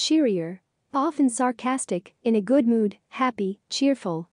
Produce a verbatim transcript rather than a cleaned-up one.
cheerier. Often sarcastic, in a good mood, happy, cheerful.